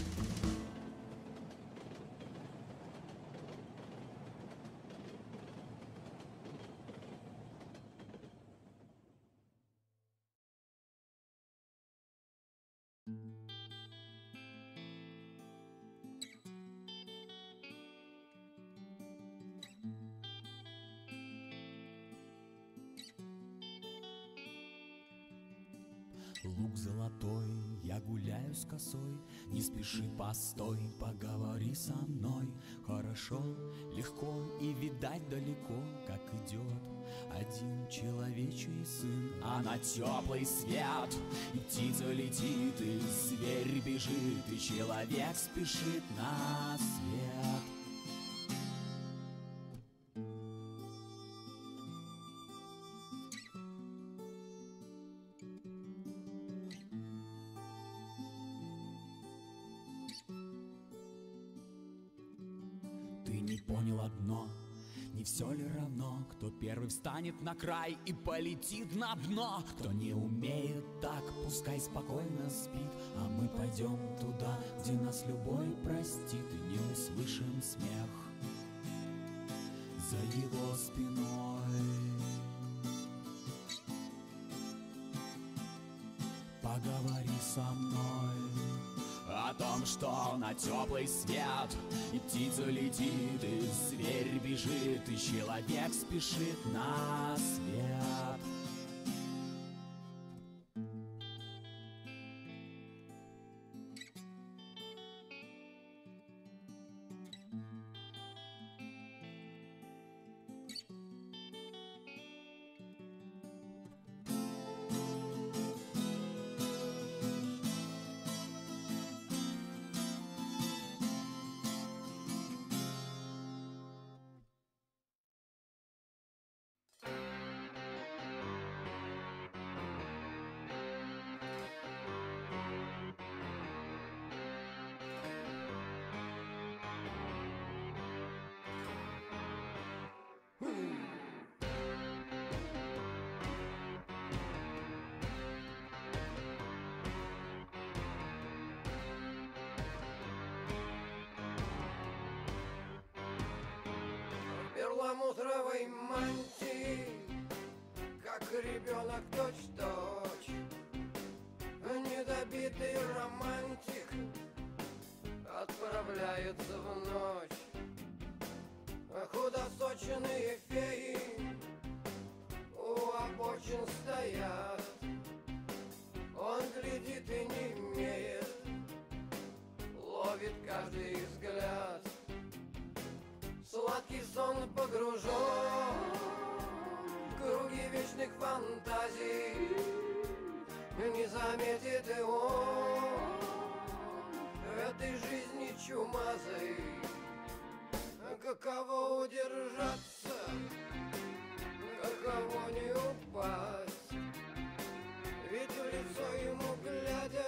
[SPEAKER 11] Лук золотой, я гуляю с косой. Не спеши, постой, поговори со мной. Хорошо, легко и видать далеко, как идет один человечий сын. А на теплый свет и птица летит, и зверь бежит, и человек спешит на свет. Понял одно, не все ли равно, кто первый встанет на край и полетит на дно? Кто не умеет так, пускай спокойно спит, а мы пойдем туда, где нас любой простит, и не услышим смех за его спиной. Поговори со мной о том, что на теплый свет и птица летит, и зверь бежит, и человек спешит на свет.
[SPEAKER 14] перламутровой мантии, как ребенок точь-точь, недобитый романтик отправляется в ночь. Худосоченные феи у обочин стоят, он глядит и не имеет, ловит каждый взгляд. Сладкий сон погружен в круги вечных фантазий, не заметит и он этой жизни чумазой. Каково удержаться, каково не упасть, ведь в лицо ему глядя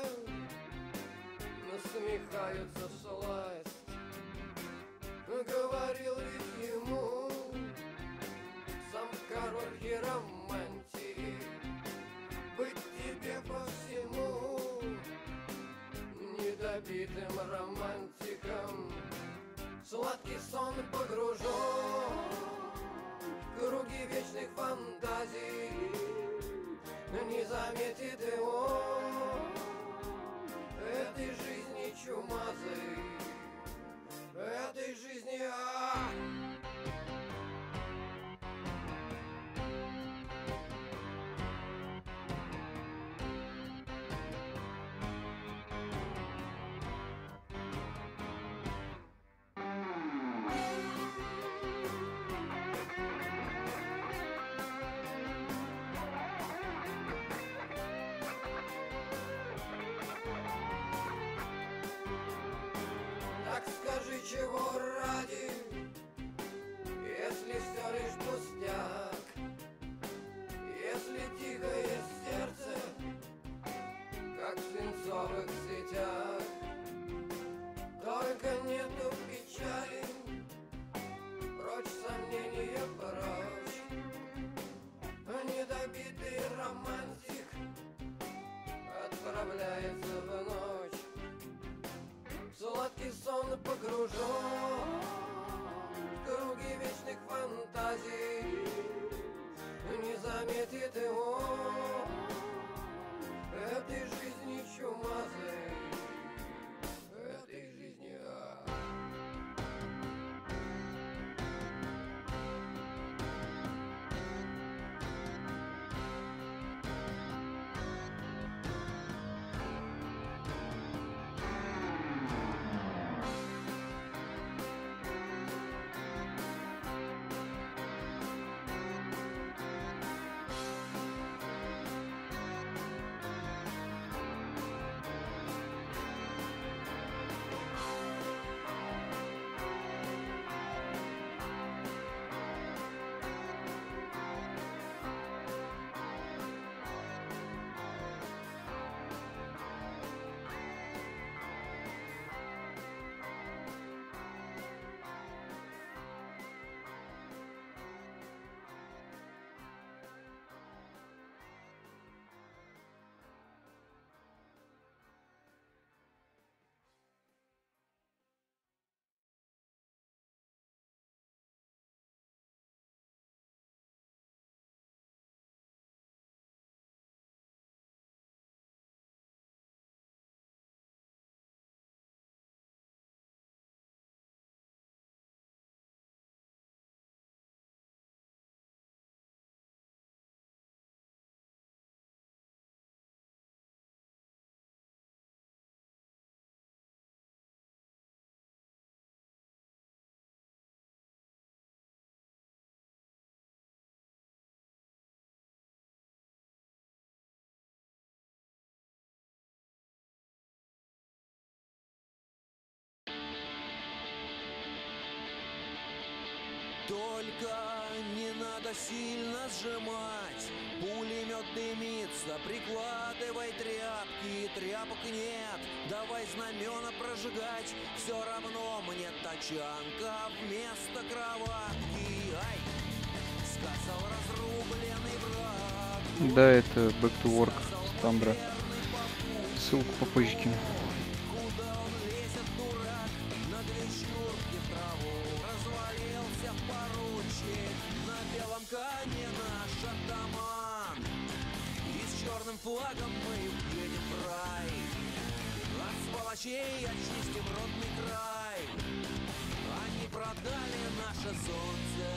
[SPEAKER 14] насмехаются всласть. Говорил ведь ему сам король хиромантии, быть тебе по всему недобитым романтиком. Сладкий сон погружен в круги вечных фантазий, не заметит и он этой жизни чумазой, этой жизни. А скажи, чего ради, если все лишь пустяк, если тихое сердце, как в свинцовых сетях, только нету печали, прочь сомнения, прочь, недобитый романтик отправляется в ночь. Сладкий сон погружен в круги вечных фантазий, не заметит и он этой жизни чумазой, этой жизни. А
[SPEAKER 3] Только не надо сильно сжимать, пулемет дымится, прикладывай тряпки, тряпок нет, давай знамена прожигать, все равно мне тачанка вместо кроватки. Ай, сказал разрубленный враг.
[SPEAKER 2] Да, это Back to Work Стамбра. Ссылку попозже кину.
[SPEAKER 3] На две щурки в траву развалился поручик. коне наш атаман, и с черным флагом мы едем в рай. От сволочей очистим родный край, они продали наше солнце.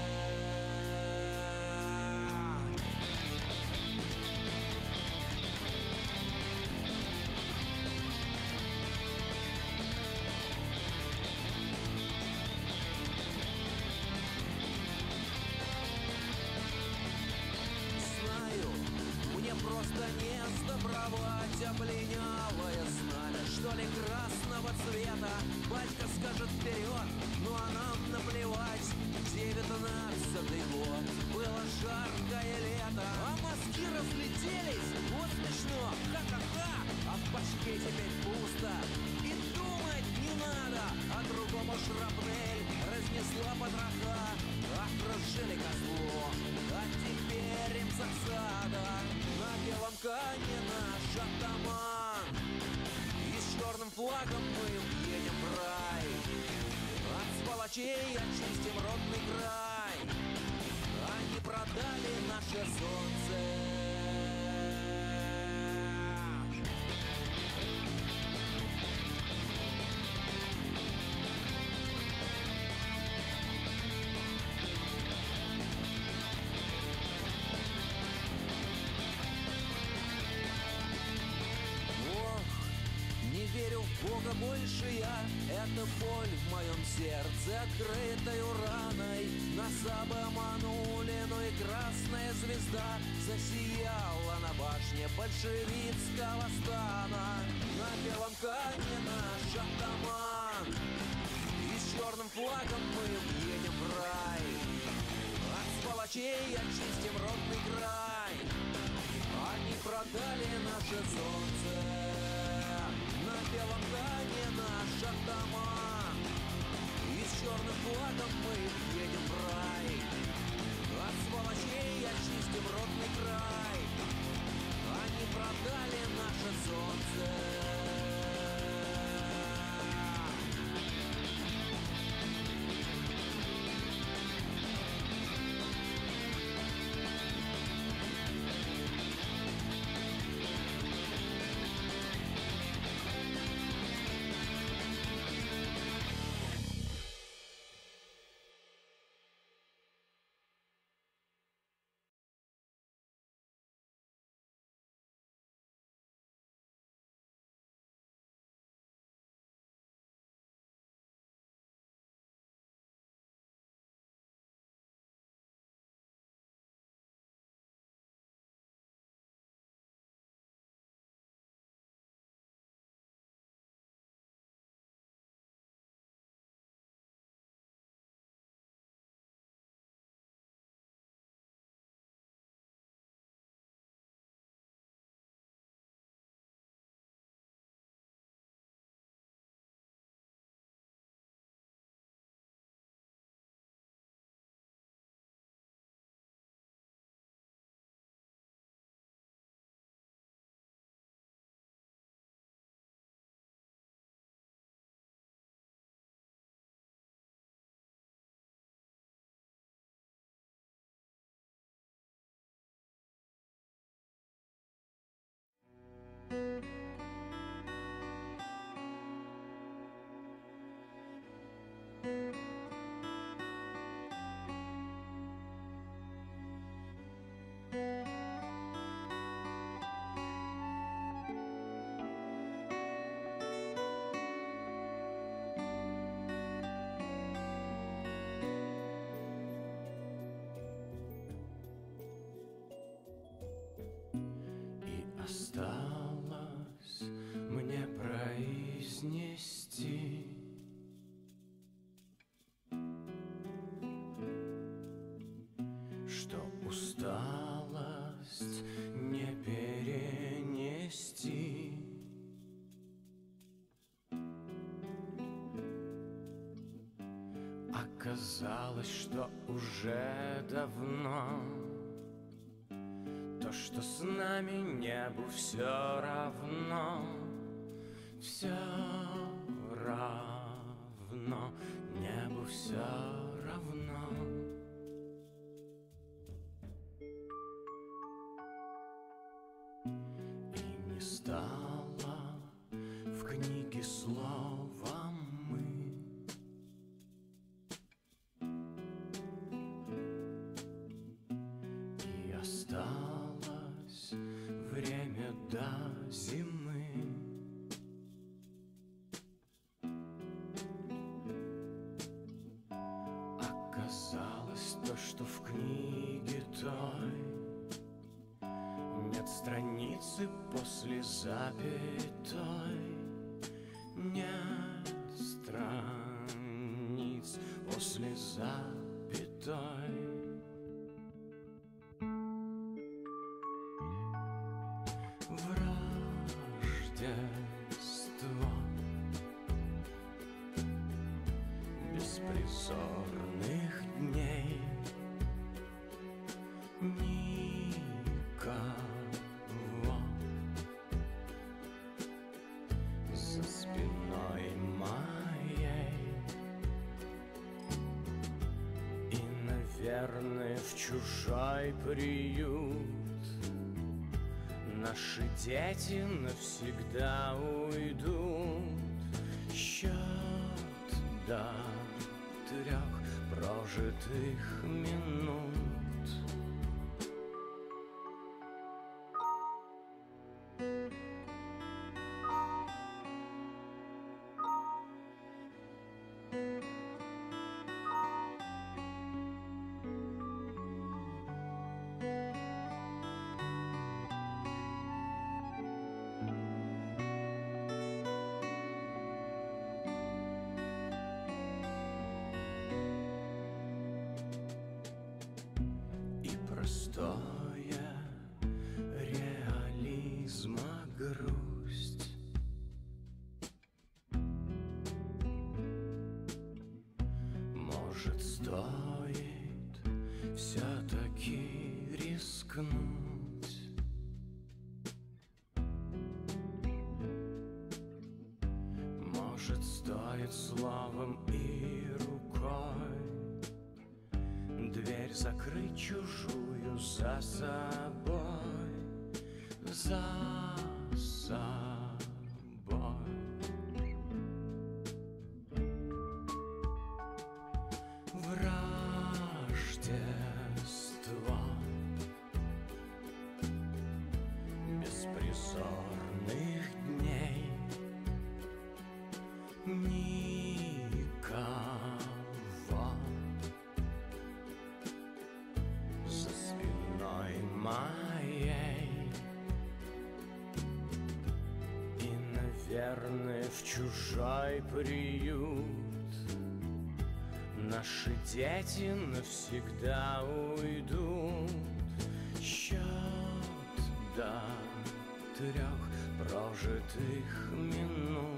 [SPEAKER 3] Просто не сдобровать облинялое знамя, что ли, красного цвета. Батька скажет вперед, ну а нам наплевать. Девятнадцатый год, было жаркое лето, а мозги разлетелись, вот смешно, ха-ха-ха. А в башке теперь пусто, и думать не надо. А другому шрапнель разнесла потроха. Окружили козло, а теперь им засада. На белом коне наш атаман, и с черным флагом мы едем в рай. От сволочей очистим родный край, они продали наше солнце. Не верю в Бога больше я, это боль в моем сердце, открытой раной. Нас обманули, но и красная звезда засияла на башне большевистского стана. На белом коне наш атаман, и с черным флагом мы едем в рай. От сволочей очистим родный край, они продали наше солнце. На белом коне наш атаман, и с черным флагом мы едем в рай. От сволочей очистим родный край, они продали наше солнце.
[SPEAKER 15] Осталось мне произнести что усталость не перенести. Оказалось, что уже давно то, что с нами небу все равно, все равно, небу все равно.
[SPEAKER 11] и словом мы. И осталось время до зимы. Оказалось то, что в книге той нет страницы после запятой. Нет страниц после запятой. Враждество беспризорных дней. Никого за спиной моей. И, наверное, в чужой приют наши дети навсегда уйдут. Счет до трех прожитых минут. Простое реализма грусть. Может, стоит все-таки рискнуть. Может, стоит словом и рукой дверь закрыть чужую за собой, за собой. Враждество беспризорных дней. Никого за спиной моей. И, наверное, в чужой приют наши дети навсегда уйдут. Счет до трех прожитых минут.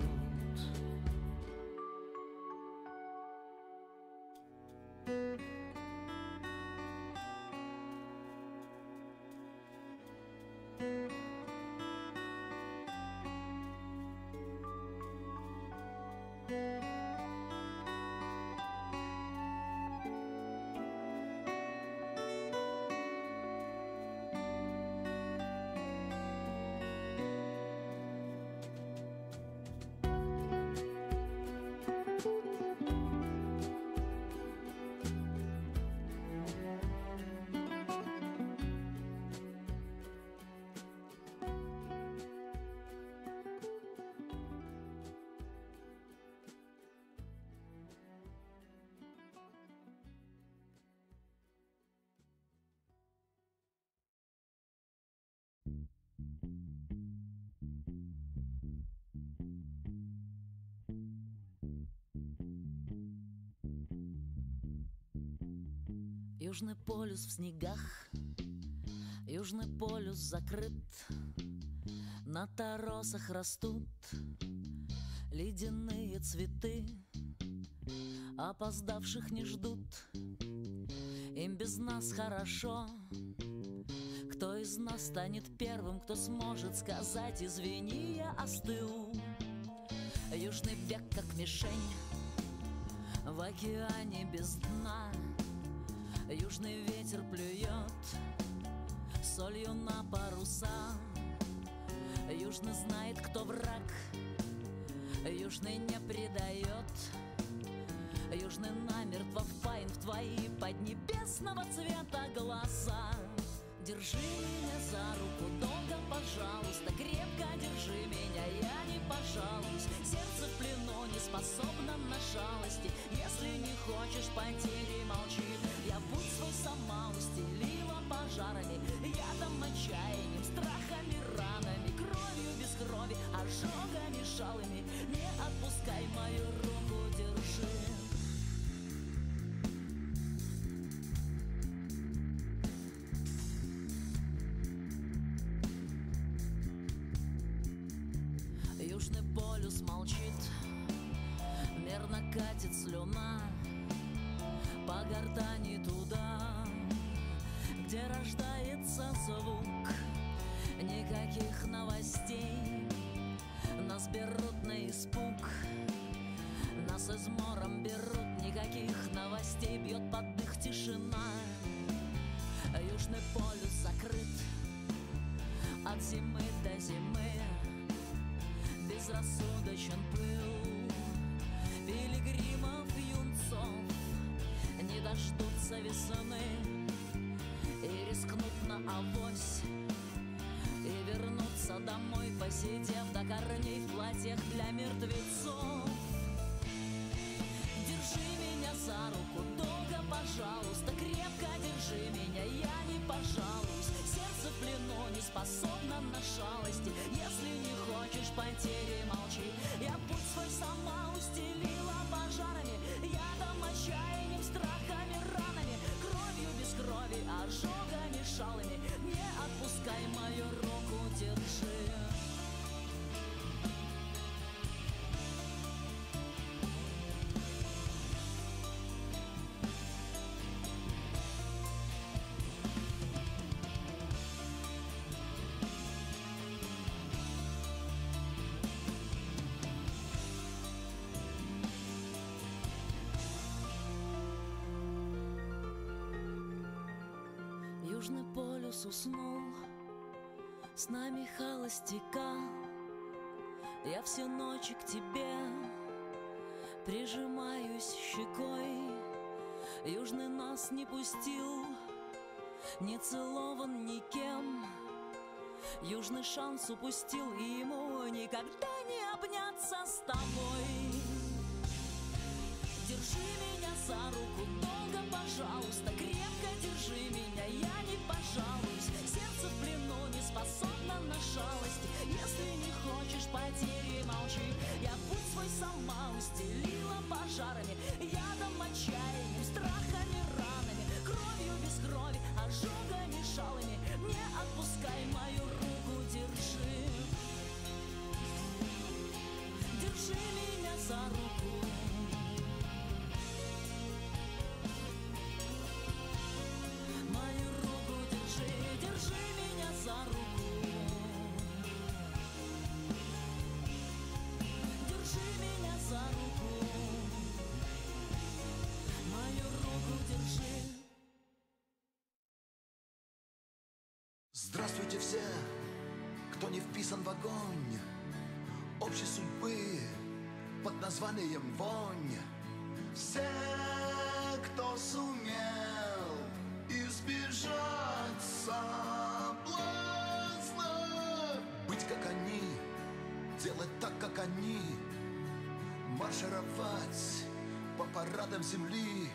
[SPEAKER 16] Южный полюс в снегах, Южный полюс закрыт. На торосах растут ледяные цветы. Опоздавших не ждут, им без нас хорошо. Кто из нас станет первым, кто сможет сказать: извини, я остыл. Южный век как мишень в океане без дна. Южный ветер плюет солью на паруса. Южный знает, кто враг, Южный не предает, южный намертво впаян в твои поднебесного цвета глаза. Держи меня за руку долго, пожалуйста, крепко держи меня, я не пожалуюсь. Сердце в плену не способно на шалости. Если не хочешь потери, молчи. Я путь свой сама устелила пожарами, ядом, отчаянием, страхами, ранами, кровью без крови, ожогами, шалыми. Не отпускай мою руку, держи. Южный полюс молчит, мерно катит слюна по гортани туда, где рождается звук. Никаких новостей, нас берут на испуг, нас измором берут. Никаких новостей, бьет под дых тишина. Южный полюс закрыт от зимы до зимы. Безрассудочен пыл пилигримов, юнцов. Не дождутся весны и рискнут на авось, и вернуться домой, посидев до корней в платьях для мертвецов. Держи меня за руку долго, пожалуйста, крепко держи меня, я не пожалуюсь. Сердце в плену не способно на шалости. Если не хочешь потери, молчи. Я путь свой сама устелила пожарами, ядом, отчаянием, страхами, ранами, кровью без крови, ожогами, шалами. Не отпускай мою руку, держи. Южный полюс уснул, с нами холостяка. Я всю ночь к тебе прижимаюсь щекой. Южный нас не пустил, не целован никем. Южный шанс упустил, и ему никогда не обняться с тобой. Держи меня за руку долго, пожалуйста, крепко держи меня, я не пожалуюсь. Сердце в плену не способно на шалости. Если не хочешь потери, молчи. Я путь свой сама устелила пожарами, ядом, отчаянием, страхами, ранами, кровью без крови, ожогами, шалами. Не отпускай мою руку, держи. Держи меня за руку. Мою руку держи, держи меня за руку. Держи меня за руку. Мою руку держи.
[SPEAKER 17] Здравствуйте все, кто не вписан в огонь общей судьбы под названием вонь. Все, кто сумел избежать соблазна, быть как они, делать так, как они, маршировать по парадам земли,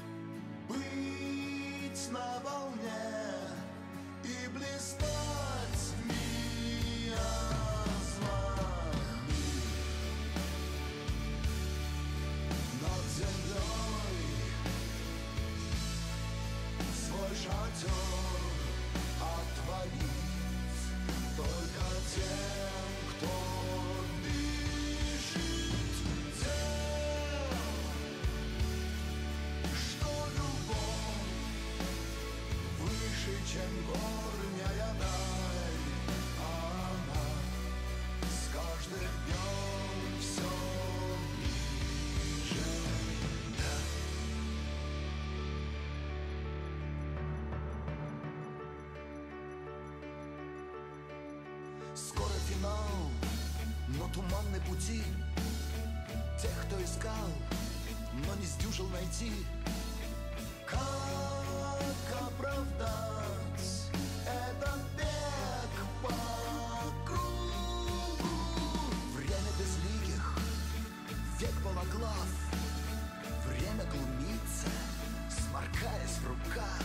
[SPEAKER 17] быть на волне и блистать миазмами над землей. Свой шатер отворить только тем, кто дышит тем, что любовь выше, чем горняя даль. Она с каждым днем все ближе. Скоро финал, но туманные пути тех, кто искал, но не сдюжил найти. Как оправдать этот бег по кругу? Время безликих, век балаклав, время глумиться, сморкаясь в рукав.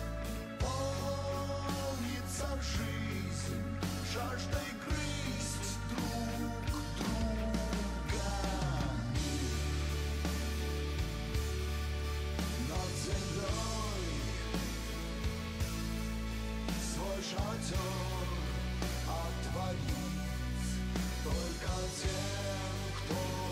[SPEAKER 17] Полнится жизнь жаждой грызть друг друга. Над землей свой шатер отворит только тем, кто